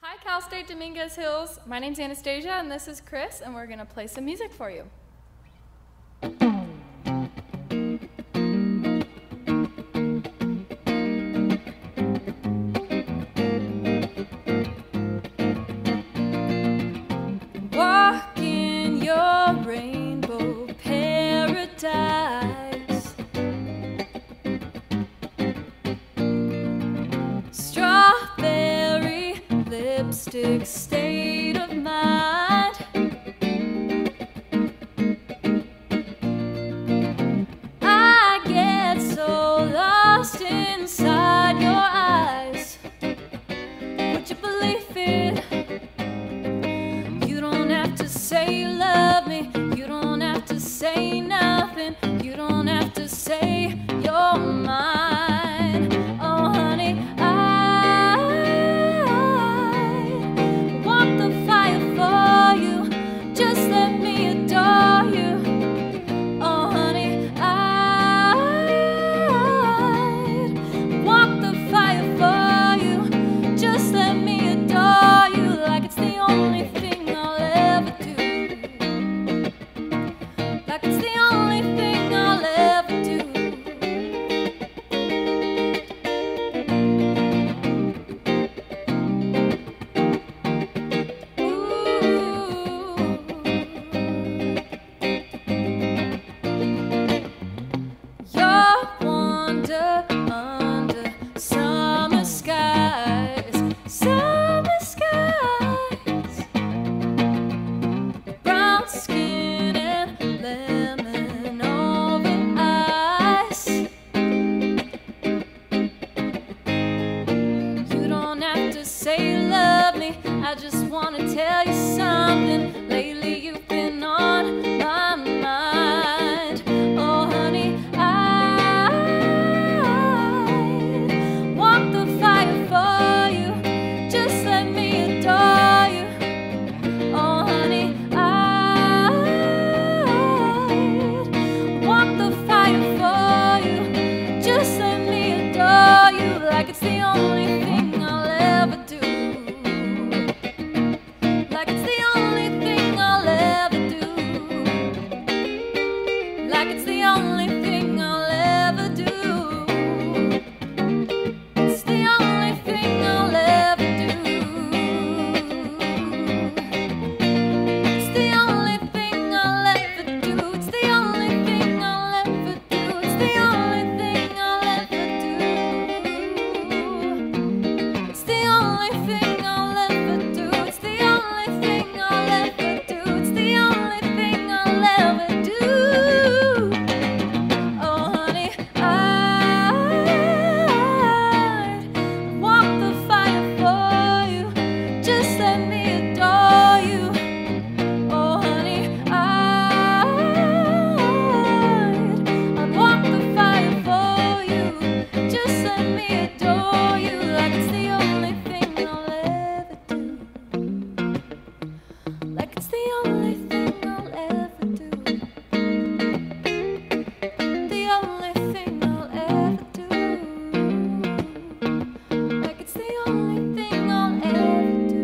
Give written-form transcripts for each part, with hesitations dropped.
Hi, Cal State Dominguez Hills. My name's Anastasia, and this is Chris, and we're going to play some music for you. Walk in your rainbow paradise. Strawberry lipstick state of mind. I get so lost inside your eyes. Would you believe it? You don't have to say you love me. You don't have to say nothing. You don't have to say you're mine. Oh honey, I want the fire for you. Just let me adore you. Oh honey, I want the fire for you. Just let me adore you like it's the only thing I'll ever do. Like it's the only thing I'll ever do. Your wonder under summer skies, summer skies. Brown skin and lemon over ice. You don't have to say you love me. I just want to tell you something. Lately you've been on my mind. Oh honey, I want the fire for you. Just let me adore you. Oh honey, I want the fire for you. Just let me adore you like it's the only thing I'll ever do. Like it's the only thing I'll ever do. Like it's the only thing I'll ever do. It's the only thing I'll ever do. It's the only thing I'll ever do. It's the only thing I'll ever do. It's the only thing I'll ever do. It's the only thing I'll ever do. It's the only thing I'll ever do. It's the only thing I'll ever do. Oh honey, I want the fire for you. Just let me adore you. Oh honey, I'd want the fire for you. Just let me adore you like it's the only thing I'll ever do. Like it's the only thing I'll ever do. The only thing I'll ever do. Like it's the only thing I'll ever do.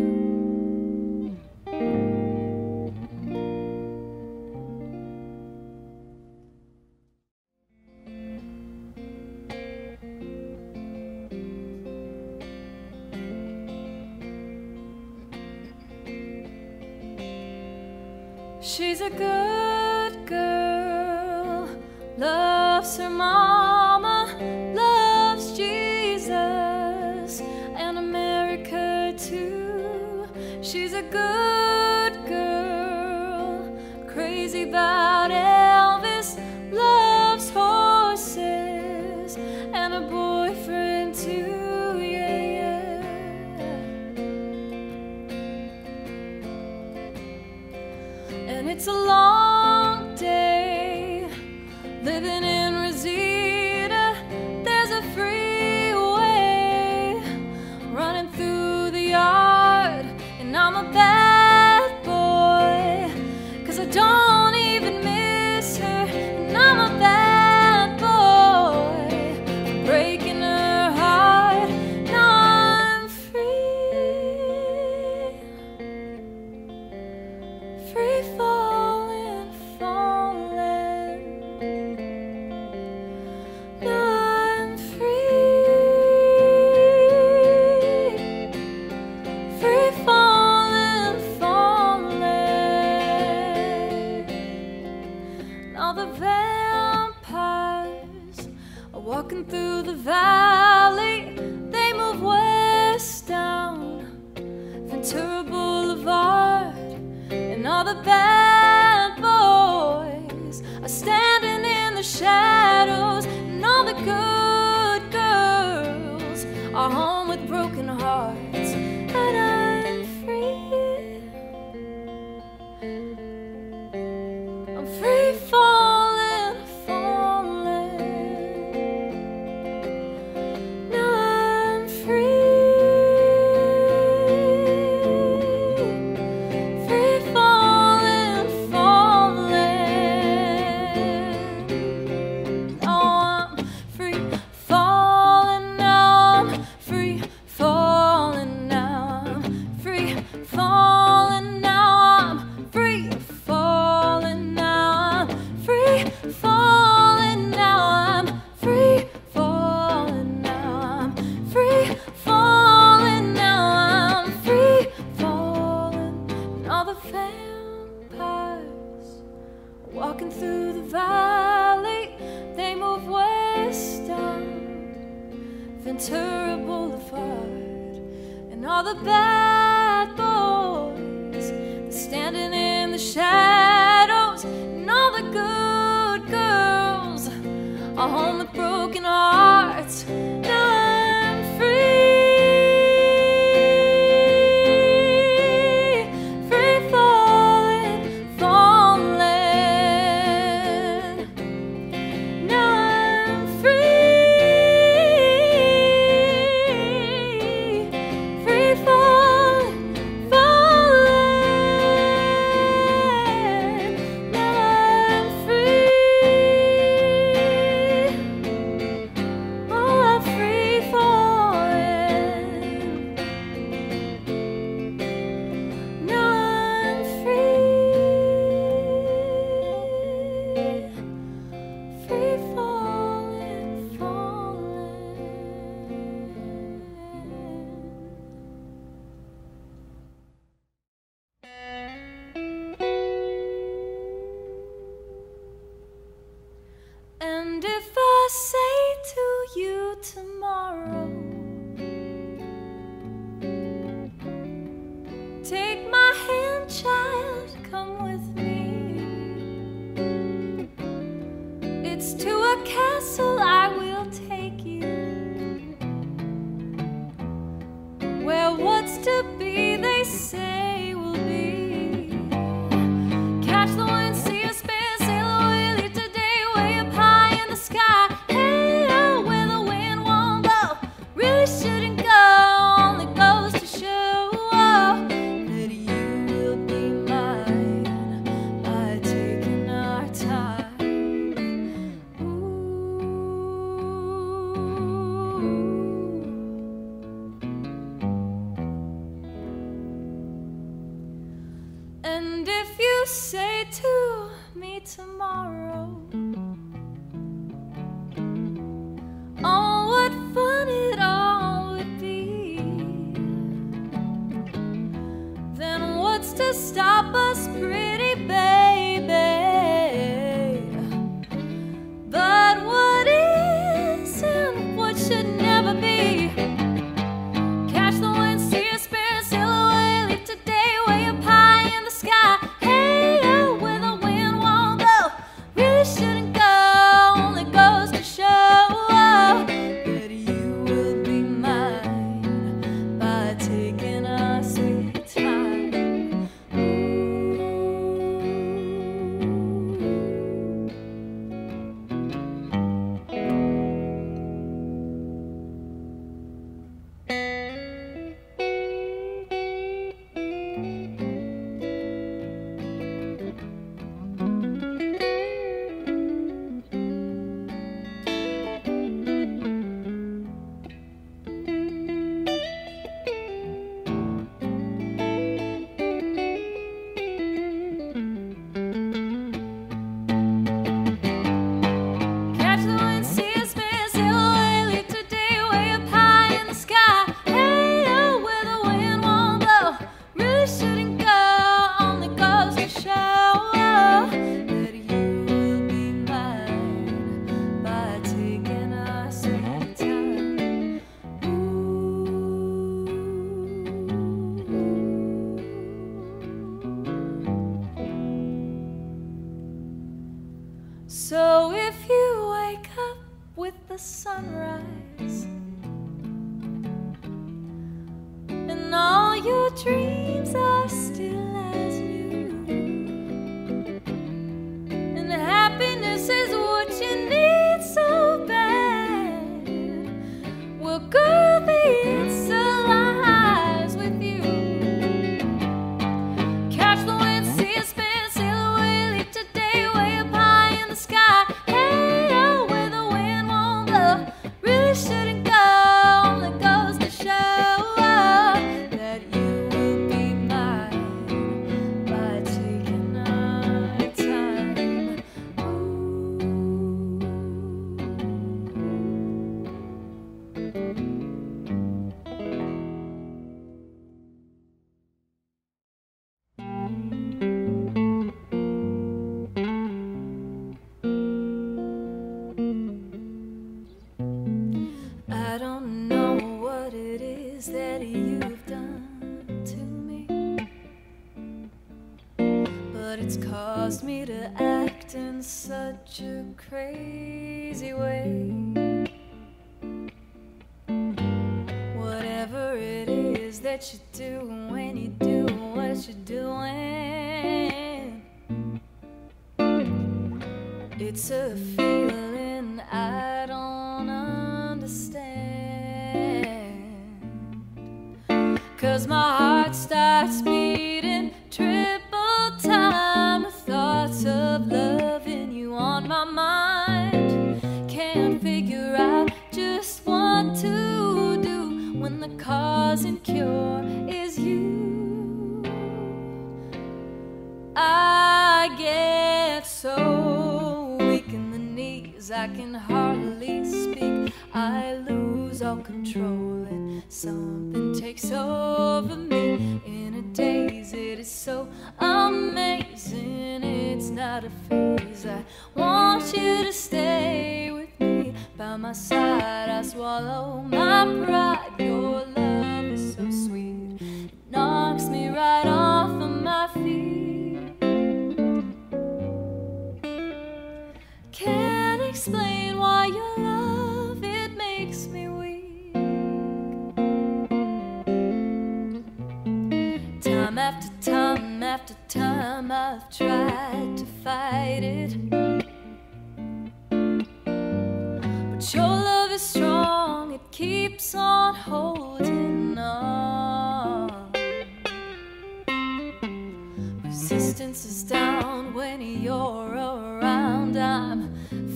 She's a good girl, loves her mama, loves Jesus and America too. She's a good girl, crazy about Elvis, loves horses and a boyfriend too, yeah, yeah. And it's a long day living in Rosita. There's a freeway running through the yard, and I'm a bad boy, 'cause I don't even miss her. And I'm a bad boy for breaking her heart. Now I'm free. the bad boys are standing in the shadows, and all the good girls are home with broken hearts. And I'm free. I'm free falling, falling. Now I'm free. Free falling, falling. Now I'm free falling. Now I'm free falling. Now I'm free falling. Now I'm free falling. Now I'm free falling. Now I'm free falling. Now I'm free falling. Now I'm free falling. And all the vampires are walking through the valley. They move west down Ventura Boulevard, and all the bad boys they're standing in the shadows, and all the good girls are home with broken hearts. Now I'm free, free falling, falling. Now I'm free, free falling, falling. Now I'm free. Oh, I'm free falling. Now I'm free. Free falling, falling. And if I say to you tomorrow, take my hand, child, come with me. It's to a castle I will take you, where what's to be, they say, will be. Catch the wind, see a spin, sail away, leave today, way up high in the sky. Hey, oh, where the wind won't blow, really shouldn't go. Only goes to show that you will be mine by taking our time. And if you say to me tomorrow, oh, what fun it all would be, then what's to stop us, pretty baby? But what is and what should never be? Catch the wind, see a spin, sail away, leave today, way up high in the sky. Hey, oh, where the wind won't blow, really shouldn't go. Only goes to show that you will be mine by taking our sweet time. dreams are still as new, and happiness is what you need so bad. Well, girl, the answer lies with you. Catch the wind, see it spin, sail away, leap today, way up high in the sky. Hey, oh, where the wind won't blow, really shouldn't go. Only goes to show that you will be mine by taking our time. I don't know what it is that you've done to me, but it's caused me to act in such a crazy way. Whatever it is that you do when you do what you're doing, it's a feeling I don't understand. 'Cause my heart starts beating triple time with thoughts of loving you on my mind. Can't figure out just what to do when the cause and cure is you. I get so weak in the knees, I can hardly speak. I lose all control and something takes over me in a daze. It is so amazing, it's not a phase. I want you to stay with me by my side. I swallow my pride. Your love is so sweet, it knocks me right off of my feet. Can't explain why your love, it makes me weak. Time after time after time I've tried to fight it, but your love is strong, it keeps on holding on. Resistance is down when you're around, I'm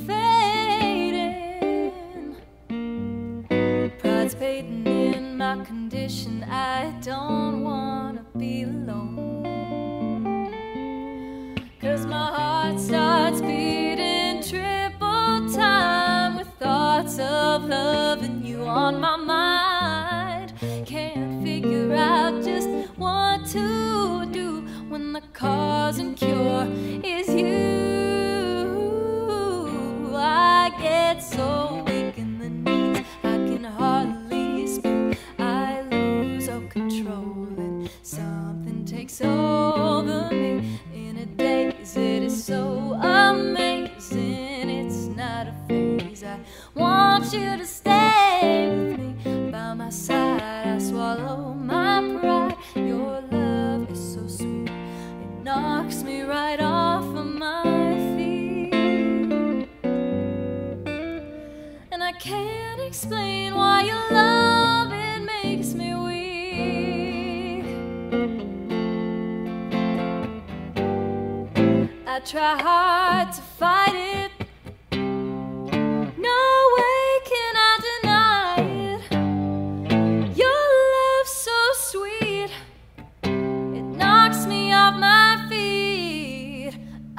fading. Pride's fading in my condition, I don't wanna be alone. 'Cause my heart starts beating triple time with thoughts of loving you on my mind. Can't figure out just what to do when the cause and cure is you. I get so weak in the knees, I can hardly speak. I lose all control and something takes over me in a daze. It is so amazing, it's not a phase. I want you to stay with me by my side. I swallow my pride. Your love is so sweet, it knocks me right off of my feet. And I can't explain why your love, it makes me weak. I try hard to fight it, no way can I deny it. Your love's so sweet, it knocks me off my feet.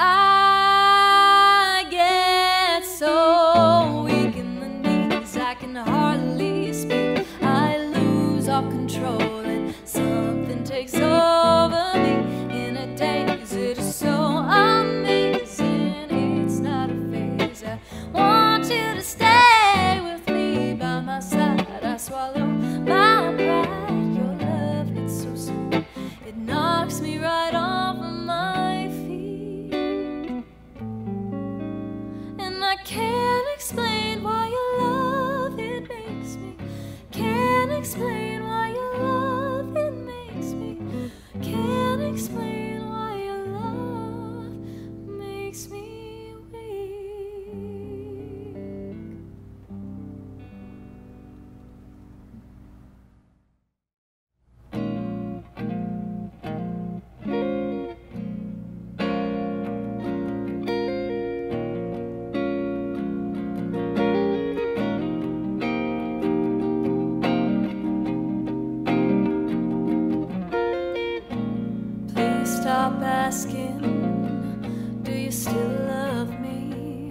I get so weak in the knees, I can hardly speak. I lose all control and something takes over me in a daze. It is so amazing, it's not a stop asking, do you still love me?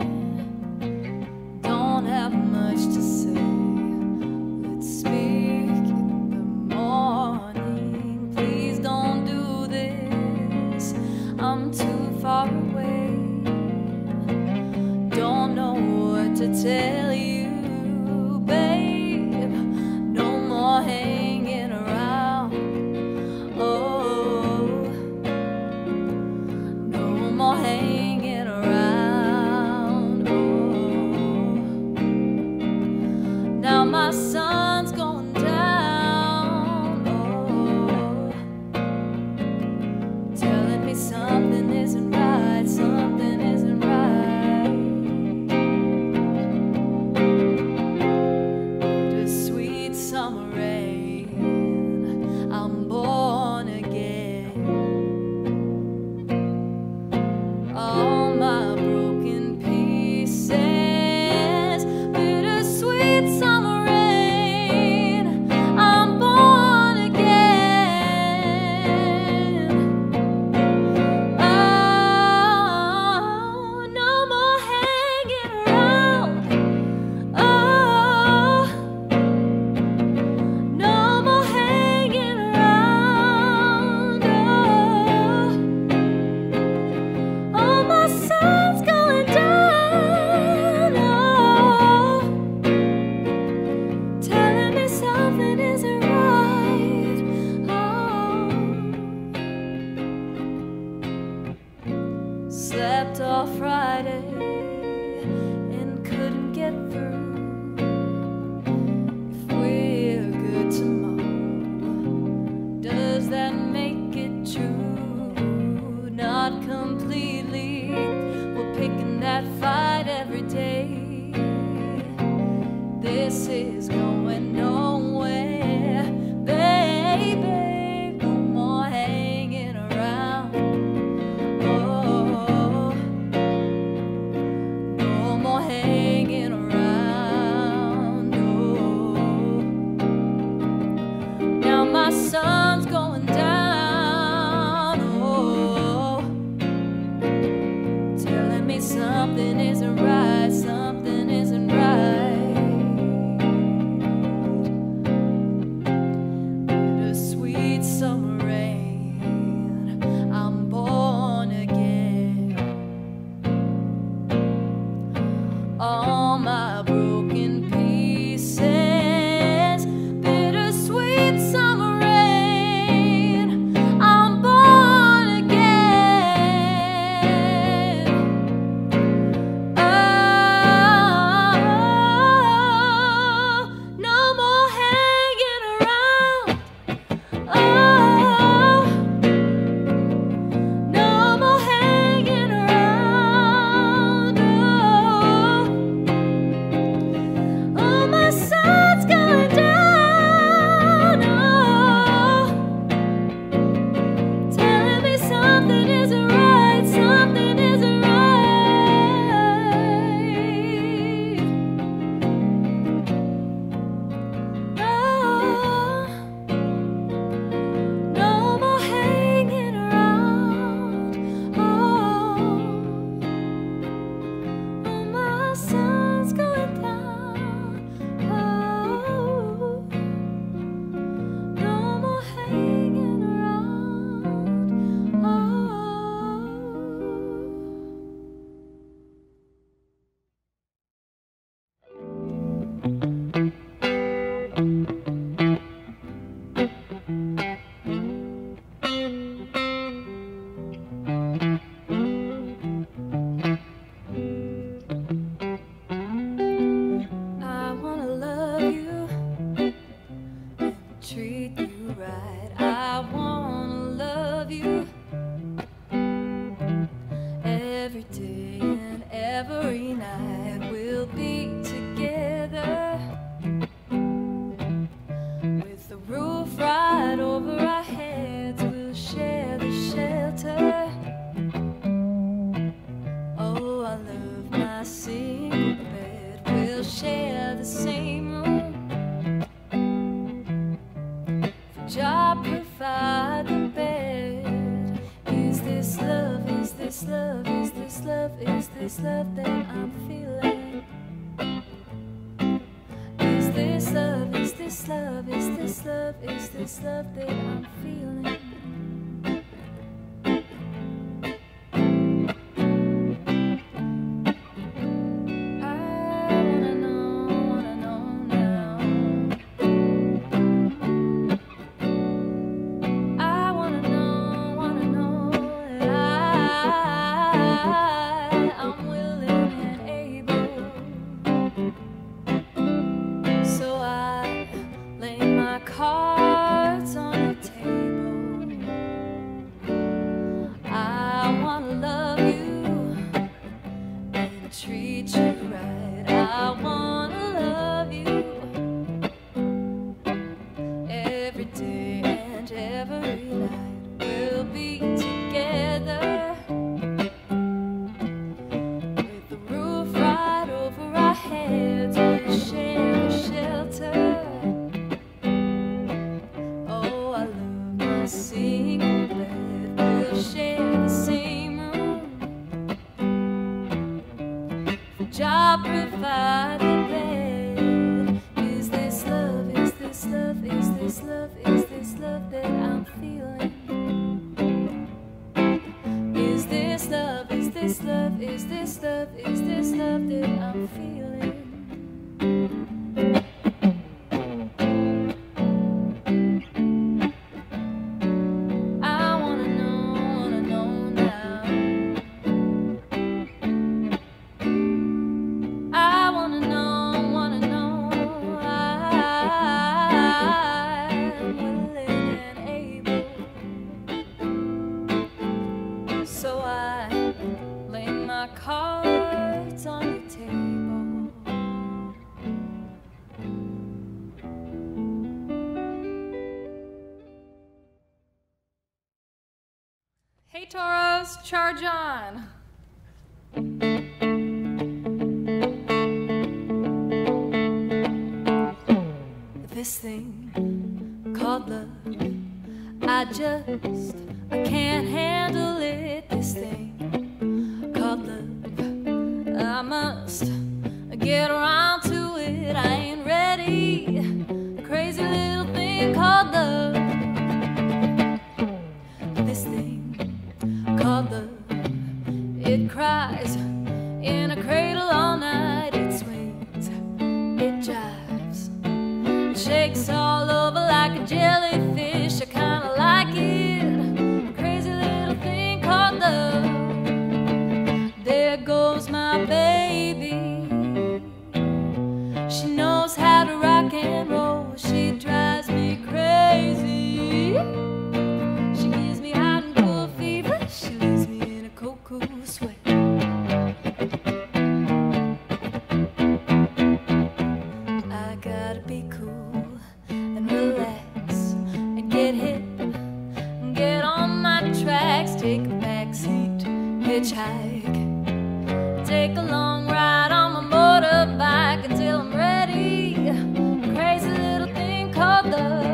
Don't have much to say, let's speak in the morning. Please don't do this, I'm too far away. Don't know what to tell you, babe. No more hanging around. Oh, no more hanging around. Oh, now my sun's going down. Oh, telling me something isn't right, something isn't right. The sweet summer rain, I'm born again. All my broken pieces, bittersweet summer rain, I'm born again. Oh, no more hanging around. Oh, no more hanging around. Oh, my sun's going down. Oh, telling me something isn't right. Oh, slept all Friday and couldn't get through. If we're good tomorrow, does that make it true? Not completely. We're picking that fight every day. This is going nowhere, baby. No more hanging around. Oh, no more hanging around. Oh, now my sun's going down. Oh, telling me something isn't right, something isn't right. The sweet summer rain, I'm born again. All my broken pieces, bittersweet summer rain, I'm born again. Oh, no more hanging around. Oh, no more hanging around. Oh, my sun's going down. Oh, telling me something isn't right, something isn't right. Oh, no more hanging around. Oh, my sun's going down. Oh, no more hanging around. Oh. I wanna love you and treat you right. I wanna love you every day and every night. We'll be together with the roof right over our heads. We'll share the shelter. Oh, I love my single bed. We'll share the same room. If a job provide the bed, is this love, is this love, is this love that I'm feeling? Is this love, is this love, is this love, is this love that I'm feeling? Cards on the table. I wanna love you and treat you right. I wanna love you every day and every night. We'll be together with the roof right over our heads. We'll share the shelter. Single bed, we'll share the same room. Job provided bed. Is this love, is this love, is this love, is this love that I'm feeling? Is this love, is this love, is this love, is this love that I'm feeling? So I lay my cards on the table. Hey Toros, charge on! This thing called love, I can't handle it. This thing called love, I must get around to it. I ain't ready. Crazy little thing called love. This thing called love, it cries in a cradle all night. It swings, it jives, it shakes all over like a jellyfish. I kinda like it. Crazy little thing called love. There goes my baby. She knows how to rock and roll. She drives me crazy. She gives me hot and cold fever. She leaves me in a cold, cool sweat. I gotta be cool and relax and get hip and get on my tracks. Take a backseat, hitchhike, take a long ride on my motorbike until I'm ready. Crazy little thing called love.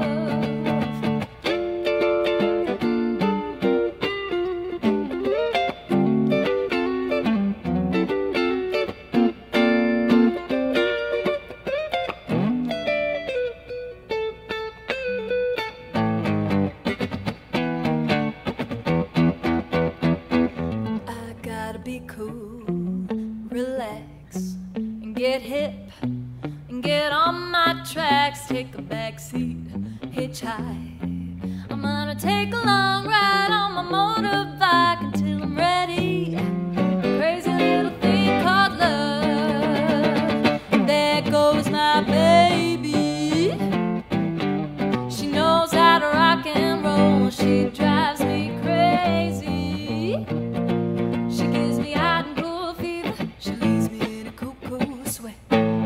I gotta be cool, relax, and get hip, and get on my tracks. Take a backseat, hitchhike. I'm gonna take a long ride on my motorbike until I'm ready. Crazy little thing called love. There goes my baby. She knows how to rock and roll. She drives me crazy. She gives me hot and cool fever. She leaves me in a cool, cool sweat.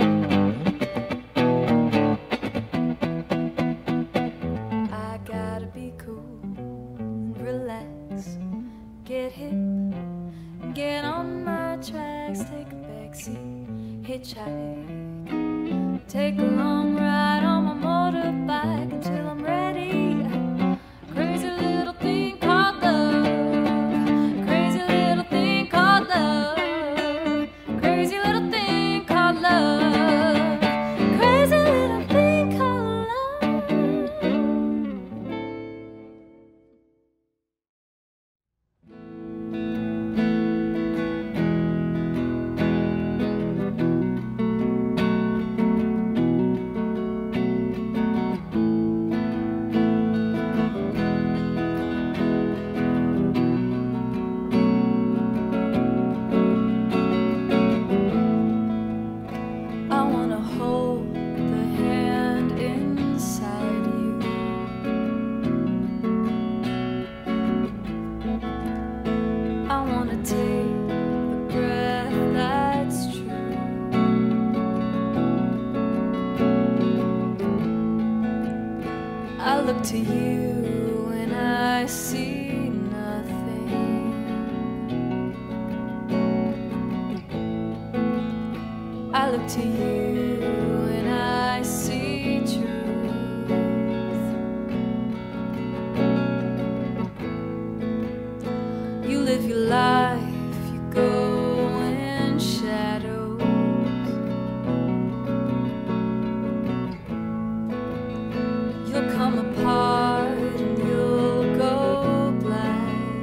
I gotta be cool and relax, get hip, get on my tracks. Take a backseat, hitchhike, take a long ride on my motorbike until I'm ready. Crazy little thing called love. Crazy little thing. look to you and I see nothing. I look to you and I see truth. You live your life, you go in shadows. You'll come apart and you'll go black.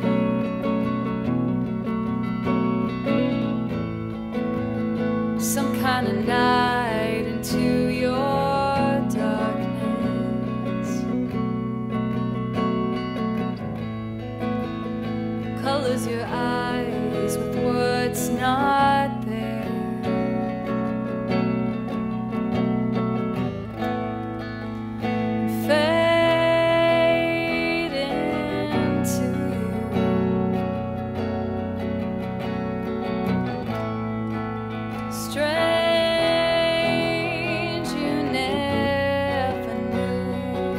Some kind of night into your darkness. Colors your eyes with what's not there. Fade into you. Strange, you never knew.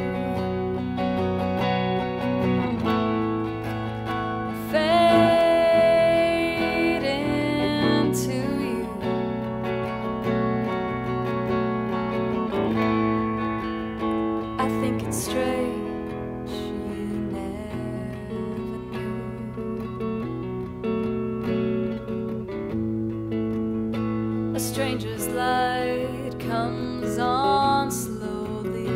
Fade into you. I think it's strange, you never knew. A stranger's light comes on slowly.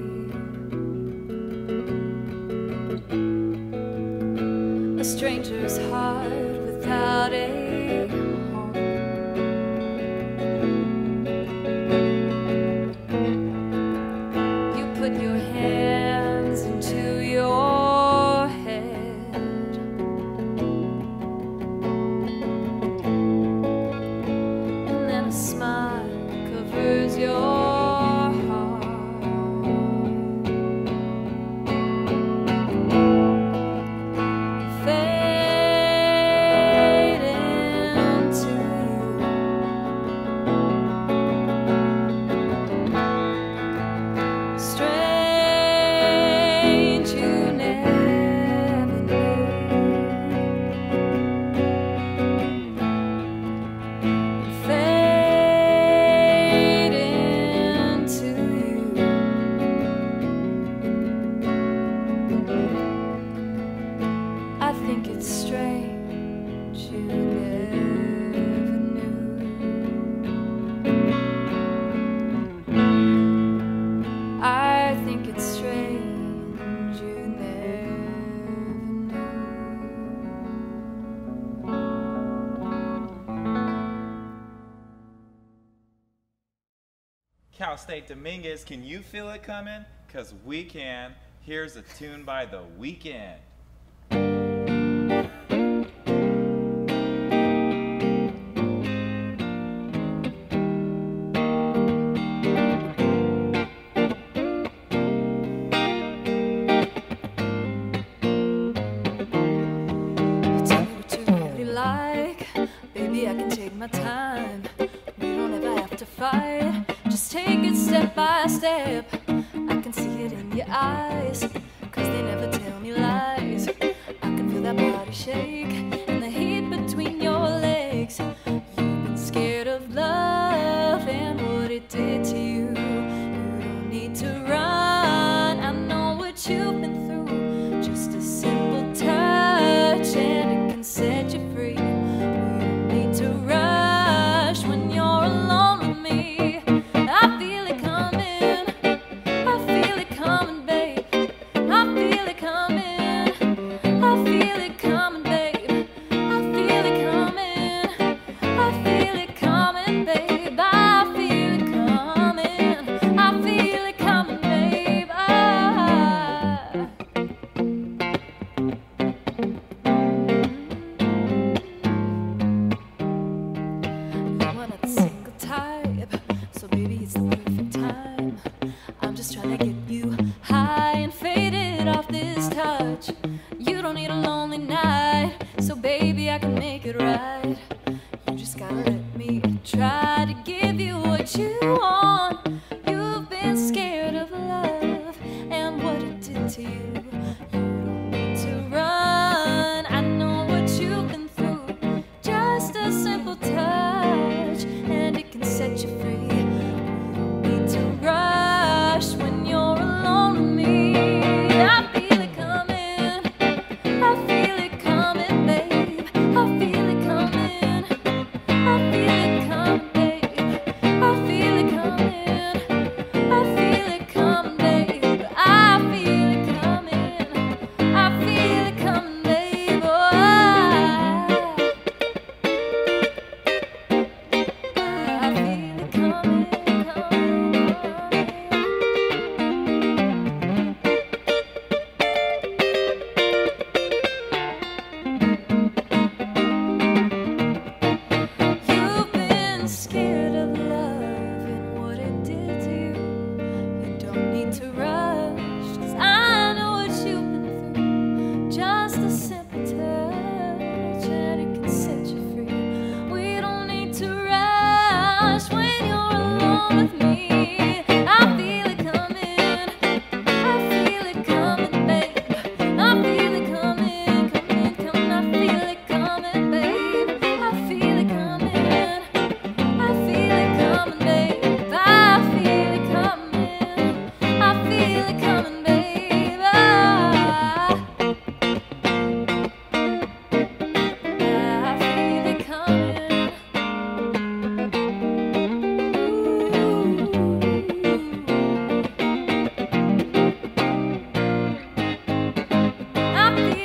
A stranger's heart without a home. You put your hands into your head. And then a smile covers your heart. Fade into you. Strange, you never knew. Fade into you. I think it's strange, you never knew. I think it's strange, you never knew. Cal State Dominguez, can you feel it coming? 'Cause we can. Here's a tune by The Weeknd. Tell me what you really like, baby, I can take my time. We don't ever have to fight, just take it step by step. I can see it in your eyes, 'cause they never tell me lies. I can feel that body shake and the heat between your legs. You've been scared of love and what it did to you. You don't need to run, I know what you've been through. Just a simple touch and it can set you free. We don't need to rush when you're alone with me. I feel it coming, I feel it coming, babe. I feel it coming, I feel it coming, babe. I feel it coming, I feel it coming, babe. I feel it coming, I feel it coming, babe. You are not the single type, so baby it's the perfect time. I'm just trying to get you high and faded off this touch. You don't need a lonely night, so baby I can make it right. You just gotta let me try to give you what you want. You've been scared of love and what it did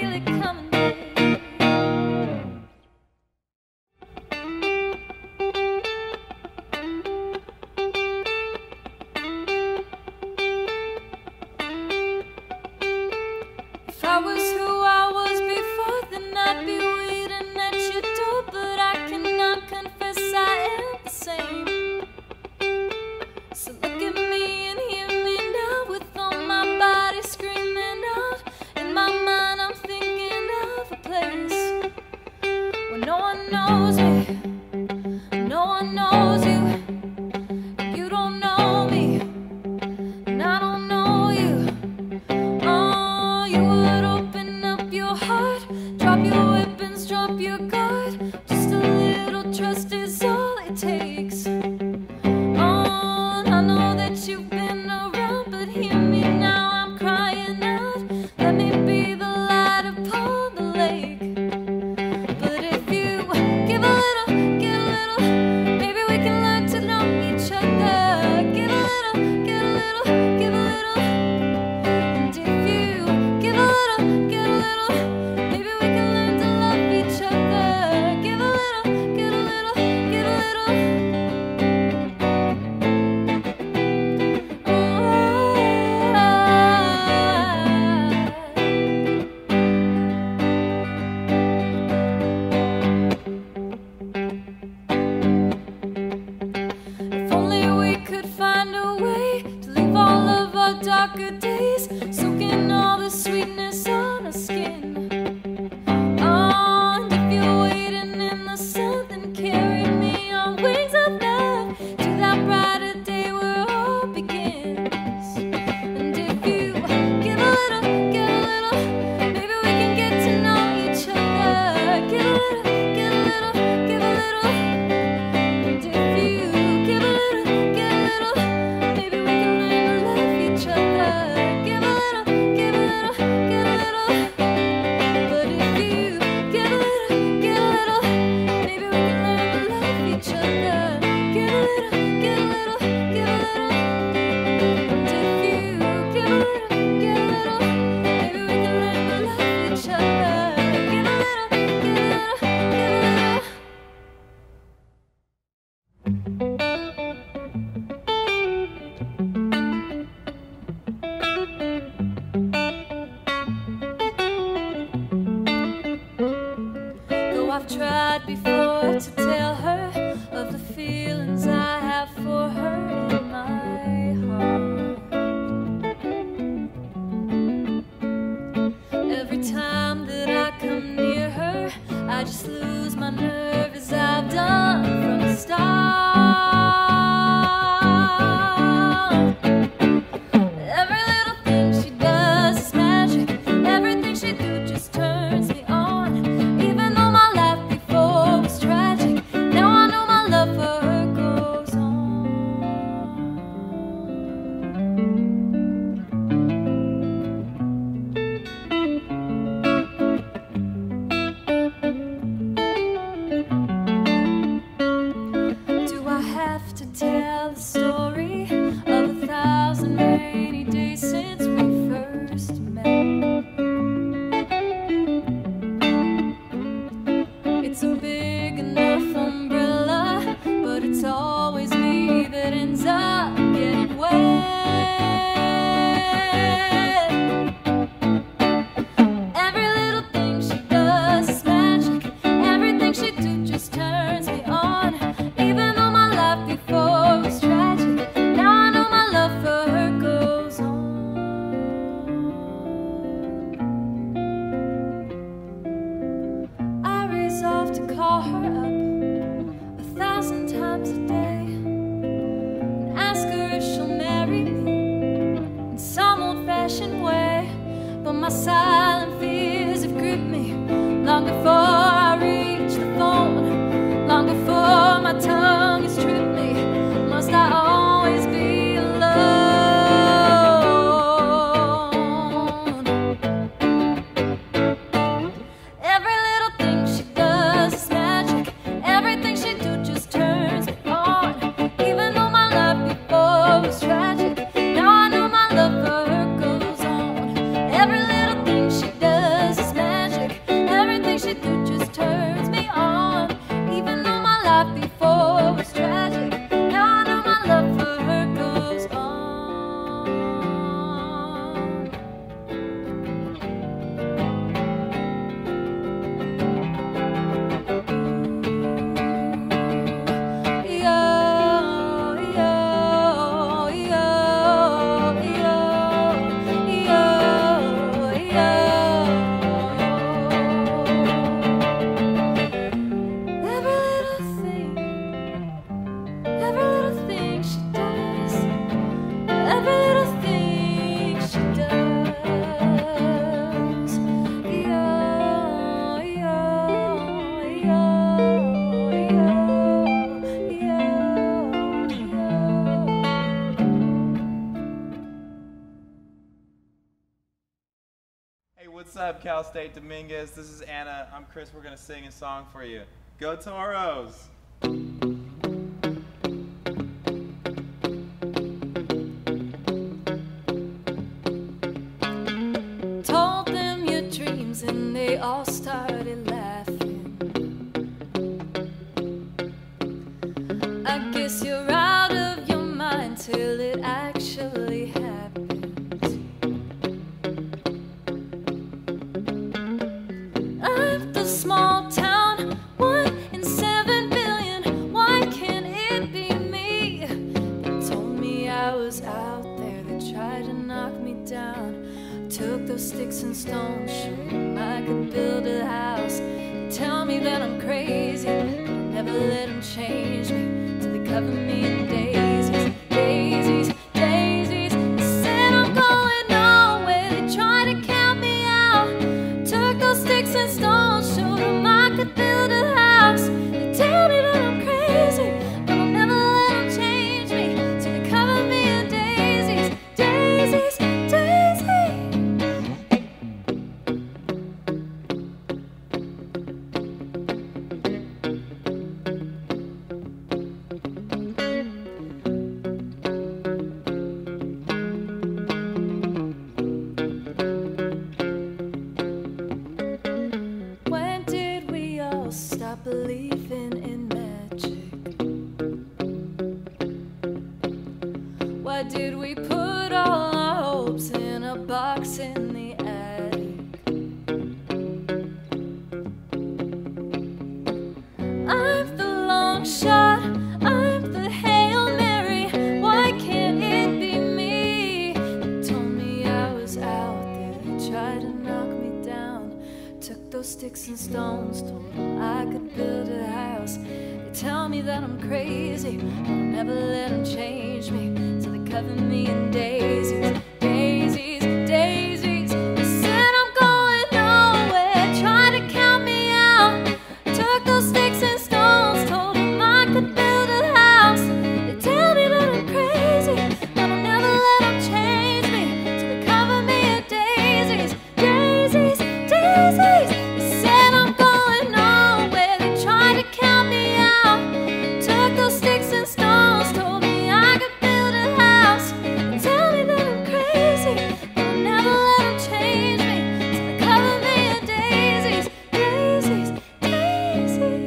feel it coming, babe. If I was who I was before, then I'd be waiting at your door. But I cannot confess I am the same. So look at me and hear me now, with all my body screaming out. In my mind I'm thinking of a place where no one knows me, no one knows you. You don't know me, and I don't know you. Oh, you would open up your heart, drop your weapons, drop your guard. Just a little trust is all it takes. Oh, I know that you've been around, but hear me now, I'm crying out. Let me be the light upon the lake. But if you give a little, maybe we can learn to know each other. Give a little, give a little. And if you give a little, maybe we can learn to love each other. Give a little, give a little. If only we could find a way to leave all of our darker days, soaking all the sweetness on our skin. Oh, and if you're waiting in the sun, then carry me on wings of love to that brighter day where all begins. And if you give a little, maybe we can get to know each other. Give a little, give a little. And if you give a little, maybe we can learn to love each other. Give a little, but if you give a little, maybe we can learn to love each other. Give a little, and if you give a little, maybe we can learn to love each other. Give a little, Though I've tried before to tell her of the feelings I have for her in my heart. Every time that I come near her, I just lose my nerve, as I've done from the start. Every little thing she does is magic. Everything she do just turns me on. Even though my life before was tragic, now I know my love for her goes on. Do I have to tell the story of 1,000 rainy days since we first met? It's a big enough umbrella, but it's always me that ends up getting wet. Every little thing she does is magic. Everything she do just turns me on. Even though my life before was tragic, now I know my love for her goes on. I resolve to call her up 1,000 times a day and ask her if she'll marry me in some old-fashioned way. But my silent fears have gripped me long before I reach the phone, long before my tongue has tripped me. Must I always be alone? Every little thing she does is magic. Everything she do just turns me on. Even though my life before was tragic, now I know my love for her goes on. Every little thing she does is magic. Cal State Dominguez? This is Anna. I'm Chris. We're going to sing a song for you. Go Toros! Told them your dreams and they all started laughing. I guess you're out of your mind till it actually happens. I'm the small town, 1 in 7 billion. Why can't it be me? They told me I was out there, they tried to knock me down. Took those sticks and stones, showed them I could build a house. They tell me that I'm crazy, but I never let them change me till they cover me in daisies, daisies, daisies. They said I'm going nowhere, they try to count me out. Took those sticks and stones, showed them I could build a house. They tell me that I'm crazy, but I'll never let them change me till they cover me in daisies, daisies, daisies. When did we all stop believing in magic? Why did we put all our hopes in a box in the attic? I'm the long shot, I'm the Hail Mary. Why can't it be me? They told me I was out there, they tried to knock me down. Took those sticks and stones, told them I could build a house. They tell me that I'm crazy, but I'll never let them change me till they cover me in daisies, daisies, daisies. They said I'm going nowhere, try to count me out. Took those sticks and stones, told them I could build a house. They tell me that I'm crazy, but I'll never let them change me till they cover me in daisies, daisies, daisies. They said I'm going nowhere, they tried to count me out. Took those sticks and stones, told me I could build a house. They tell me that I'm crazy, but I'll never let them change me till they cover me in daisies, daisies, daisies.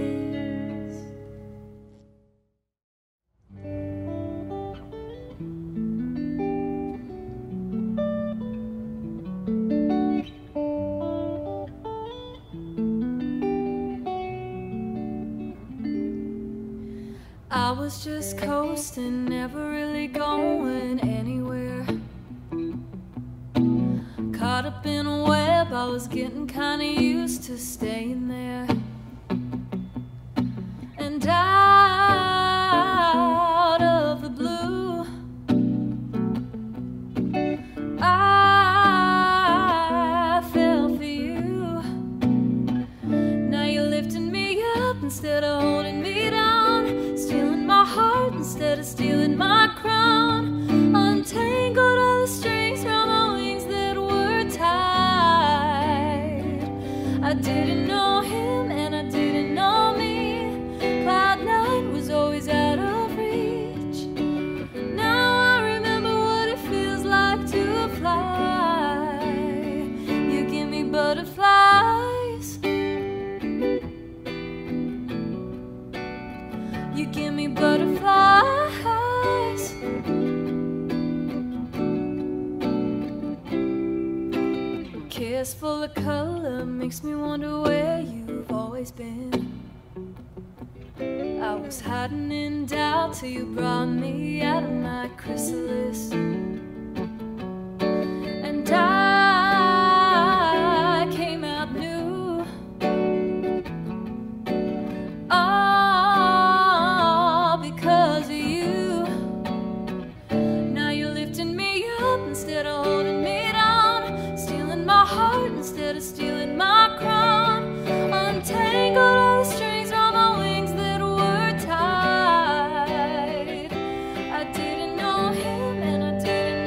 I was just coasting, never really going anywhere. Caught up in a web, I was getting kinda used to staying there. And out of the blue, I fell for you. Now you're lifting me up instead of holding me down, stealing my heart instead of stealing my crown. Untangled all the strings from my wings that were tied. I didn't know him and I didn't know me. Cloud 9 was always out of reach. Now I remember what it feels like to fly. You give me butterflies. You give me butterflies. A kiss full of color makes me wonder where you've always been. I was hiding in doubt till you brought me out of my chrysalis. And I came out new. All because of you. Now you're lifting me up instead of holding me down, stealing my heart instead of stealing my crown. Untangled all the strings on my wings that were tied. I didn't know him and I didn't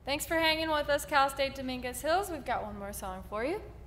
Thanks for hanging with us, Cal State Dominguez Hills. We've got one more song for you.